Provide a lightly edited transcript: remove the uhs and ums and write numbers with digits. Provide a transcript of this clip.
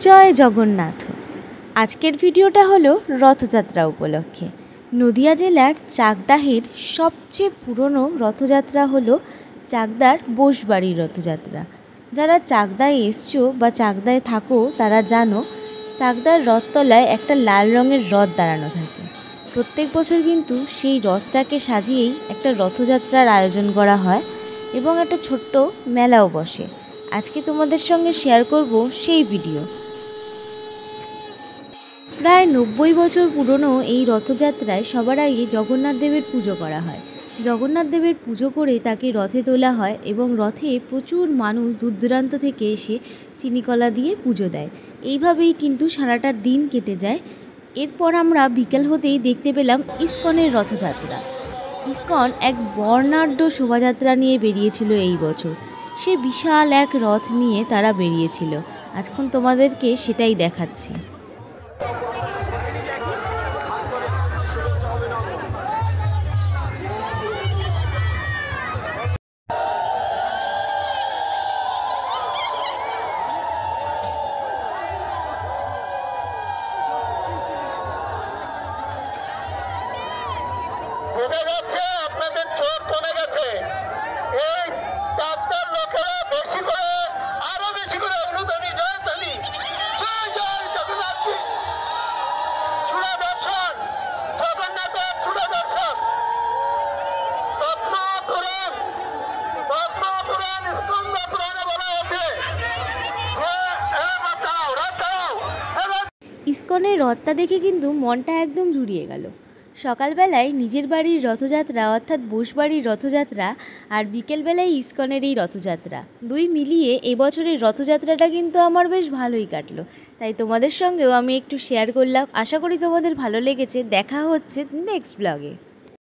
জয় জগন্নাথ। আজকের ভিডিওটা হলো রথযাত্রা উপলক্ষে। নদিয়া জেলার চাকদাহের সবচেয়ে পুরনো রথযাত্রা হলো চাকদার বোসবাড়ির রথযাত্রা। যারা চাকদায় এসছো বা চাকদায় থাকো তারা জানো, চাকদার রথতলায় একটা লাল রঙের রথ দাঁড়ানো থাকে। প্রত্যেক বছর কিন্তু সেই রথটাকে সাজিয়েই একটা রথযাত্রার আয়োজন করা হয় এবং একটা ছোট্ট মেলাও বসে। আজকে তোমাদের সঙ্গে শেয়ার করব সেই ভিডিও। প্রায় 90 বছর পুরনো এই রথযাত্রায় সবার আগে জগন্নাথ দেবের পুজো করা হয়। জগন্নাথ দেবের পুজো করে তাকে রথে তোলা হয় এবং রথে প্রচুর মানুষ দূর দূরান্ত থেকে এসে চিনিকলা দিয়ে পুজো দেয়। এইভাবেই কিন্তু সারাটা দিন কেটে যায়। এরপর আমরা বিকেল হতেই দেখতে পেলাম ইস্কনের রথযাত্রা। ইস্কন এক বর্ণাঢ্য শোভাযাত্রা নিয়ে বেরিয়েছিল এই বছর। সে বিশাল এক রথ নিয়ে তারা বেরিয়েছিল। আজকে তোমাদেরকে সেটাই দেখাচ্ছি। আপনাদের চোখ কমে গেছে। এই চাকদার লোকেরা বেশি করে আরো বেশি করে অনুদানী জয়তালি জয় জয় জগন্নাথ চূড়া দর্শন, জগন্নাথের চূড়া দর্শন। পদ্মপুরাণ স্কন্দ পুরাণে বলা হয়েছে ইস্কনের রথটা দেখে কিন্তু মনটা একদম জুড়িয়ে গেল। সকালবেলায় নিজের বাড়ির রথযাত্রা অর্থাৎ বোসবাড়ির রথযাত্রা আর বিকেলবেলায় ইস্কনের এই রথযাত্রা, দুই মিলিয়ে এবছরের রথযাত্রাটা কিন্তু আমার বেশ ভালোই কাটলো। তাই তোমাদের সঙ্গেও আমি একটু শেয়ার করলাম। আশা করি তোমাদের ভালো লেগেছে। দেখা হচ্ছে নেক্সট ব্লগে।